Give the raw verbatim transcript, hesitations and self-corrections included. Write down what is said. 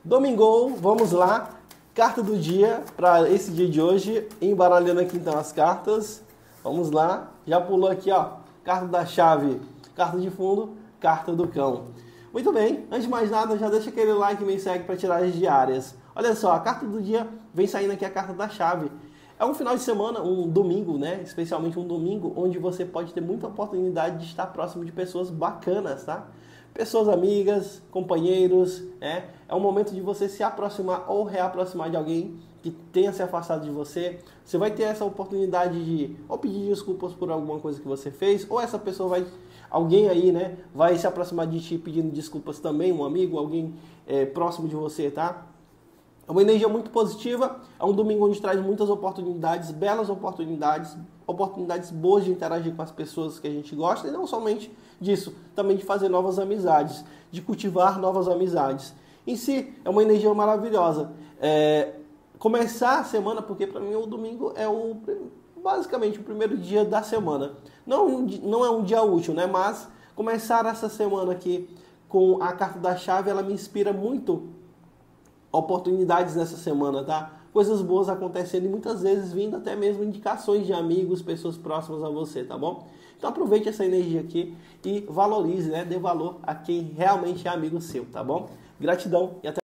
Domingou, vamos lá. Carta do dia para esse dia de hoje. Embaralhando aqui então as cartas. Vamos lá. Já pulou aqui, ó. Carta da chave, carta de fundo, carta do cão. Muito bem. Antes de mais nada, já deixa aquele like e me segue para tiragens diárias. Olha só, a carta do dia vem saindo aqui a carta da chave. É um final de semana, um domingo, né? Especialmente um domingo, onde você pode ter muita oportunidade de estar próximo de pessoas bacanas, tá? Pessoas amigas, companheiros, né? É um momento de você se aproximar ou reaproximar de alguém que tenha se afastado de você. Você vai ter essa oportunidade de ou pedir desculpas por alguma coisa que você fez, ou essa pessoa vai, alguém aí, né? Vai se aproximar de ti pedindo desculpas também, um amigo, alguém é, próximo de você, tá? É uma energia muito positiva, é um domingo onde traz muitas oportunidades, belas oportunidades, oportunidades boas de interagir com as pessoas que a gente gosta, e não somente disso, também de fazer novas amizades, de cultivar novas amizades. Em si, é uma energia maravilhosa. É, começar a semana, porque para mim o domingo é o, basicamente o primeiro dia da semana. Não, não é um dia útil, né? Mas começar essa semana aqui com a carta da chave, ela me inspira muito oportunidades nessa semana, tá? Coisas boas acontecendo e muitas vezes vindo até mesmo indicações de amigos, pessoas próximas a você, tá bom? Então aproveite essa energia aqui e valorize, né? Dê valor a quem realmente é amigo seu, tá bom? Gratidão e até